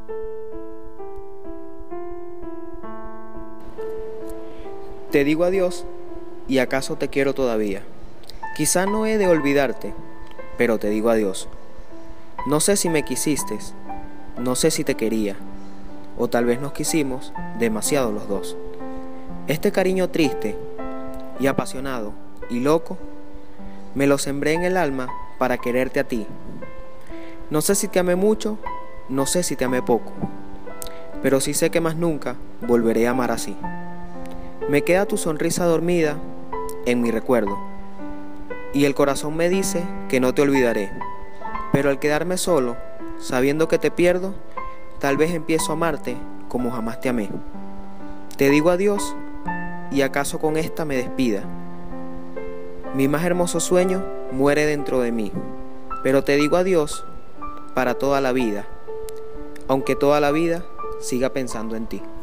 Te digo adiós y acaso te quiero todavía. Quizá no he de olvidarte, pero te digo adiós. No sé si me quisiste, no sé si te quería, o tal vez nos quisimos demasiado los dos. Este cariño triste y apasionado y loco, me lo sembré en el alma para quererte a ti. No sé si te amé mucho, no sé si te amé poco, pero sí sé que más nunca volveré a amar así. Me queda tu sonrisa dormida en mi recuerdo, y el corazón me dice que no te olvidaré, pero al quedarme solo, sabiendo que te pierdo, tal vez empiezo a amarte como jamás te amé. Te digo adiós y acaso con esta me despida. Mi más hermoso sueño muere dentro de mí, pero te digo adiós para toda la vida, aunque toda la vida siga pensando en ti.